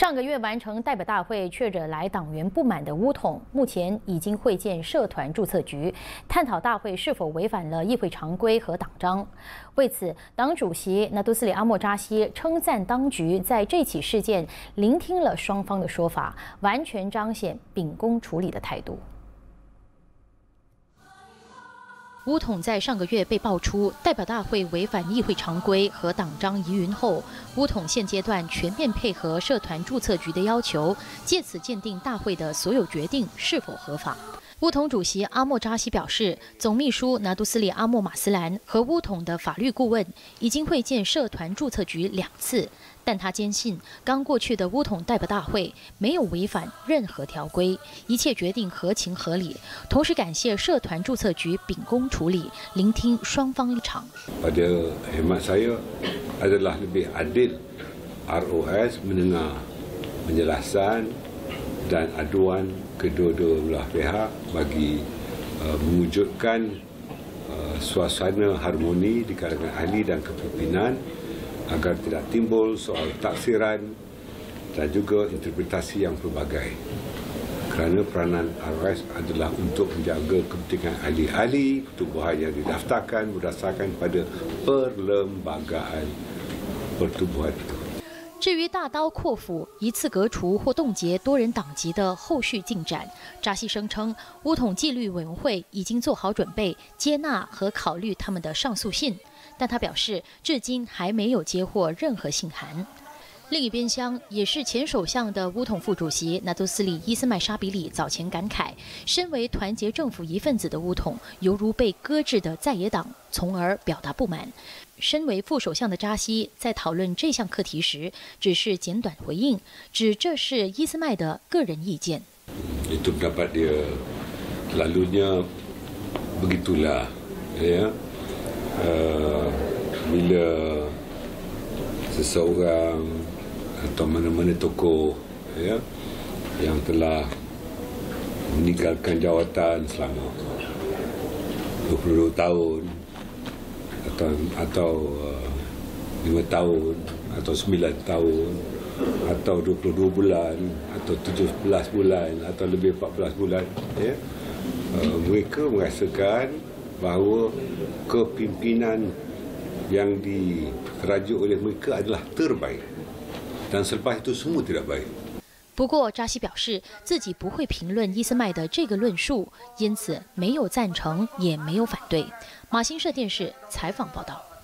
上个月完成代表大会却惹来党员不满的巫统，目前已经会见社团注册局，探讨大会是否违反了议会常规和党章。为此，党主席纳杜斯里阿莫扎西称赞当局在这起事件聆听了双方的说法，完全彰显秉公处理的态度。 巫统在上个月被爆出代表大会违反议会常规和党章疑云后，巫统现阶段全面配合社团注册局的要求，借此鉴定大会的所有决定是否合法。巫统主席阿莫扎西表示，总秘书拿督斯里阿莫马斯兰和巫统的法律顾问已经会见社团注册局2次，但他坚信刚过去的巫统代表大会没有违反任何条规，一切决定合情合理。同时感谢社团注册局秉公处理，聆听双方立场。 Pada hemat saya adalah lebih adil ROS mendengar penjelasan dan aduan kedua-dua belah pihak bagi mewujudkan suasana harmoni di kalangan ahli dan kepimpinan agar tidak timbul soal taksiran dan juga interpretasi yang pelbagai. Kerana peranan ROS adalah untuk menjaga kepentingan ahli-ahli pertubuhan yang didaftarkan berdasarkan pada perlembagaan pertubuhan itu. 至于大刀阔斧一次革除或冻结多人党籍的后续进展，扎西声称，巫统纪律委员会已经做好准备，接纳和考虑他们的上诉信，但他表示，至今还没有接获任何信函。 另一边厢，也是前首相的巫统副主席纳杜斯里伊斯麦沙比里早前感慨，身为团结政府一份子的巫统，犹如被搁置的在野党，从而表达不满。身为副首相的扎西在讨论这项课题时，只是简短回应，指这是伊斯麦的个人意见。 Itu pendapat dia, lalunya begitulah, ya. Bila seseorang atau mana-mana tokoh ya yang telah meninggalkan jawatan selama 22 tahun atau 5 tahun atau 9 tahun atau 22 bulan atau 17 bulan atau lebih 14 bulan ya mereka merasakan bahawa kepimpinan yang dirajuk oleh mereka adalah terbaik dan selepas itu semua tidak baik。 不过，扎西表示自己不会评论伊斯麦的这个论述，因此没有赞成，也没有反对。马新社电视采访报道。